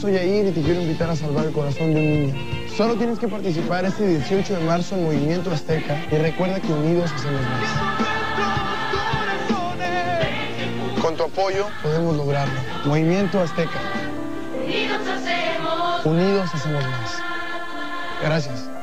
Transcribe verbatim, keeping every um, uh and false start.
soy Yair y te quiero invitar a salvar el corazón de un niño. Solo tienes que participar este dieciocho de marzo en Movimiento Azteca y recuerda que unidos hacemos más. Con tu apoyo podemos lograrlo. Movimiento Azteca. Unidos hacemos. Unidos hacemos más. Gracias.